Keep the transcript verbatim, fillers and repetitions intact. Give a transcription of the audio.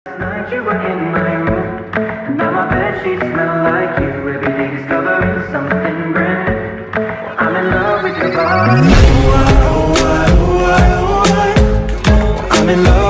Night you were in my room, and now my bedsheets smell like you. Every day discovering something brand new. I'm in love with your body. Ooh, I, ooh, I, ooh, I, ooh, I. I'm in love.